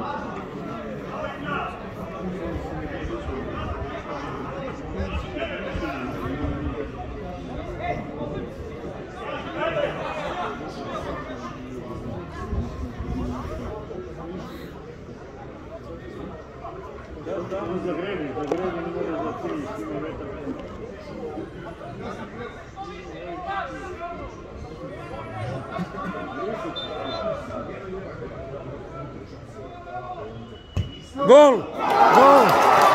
Zagreni ne može za cilj, ima metar. Gol! Gol!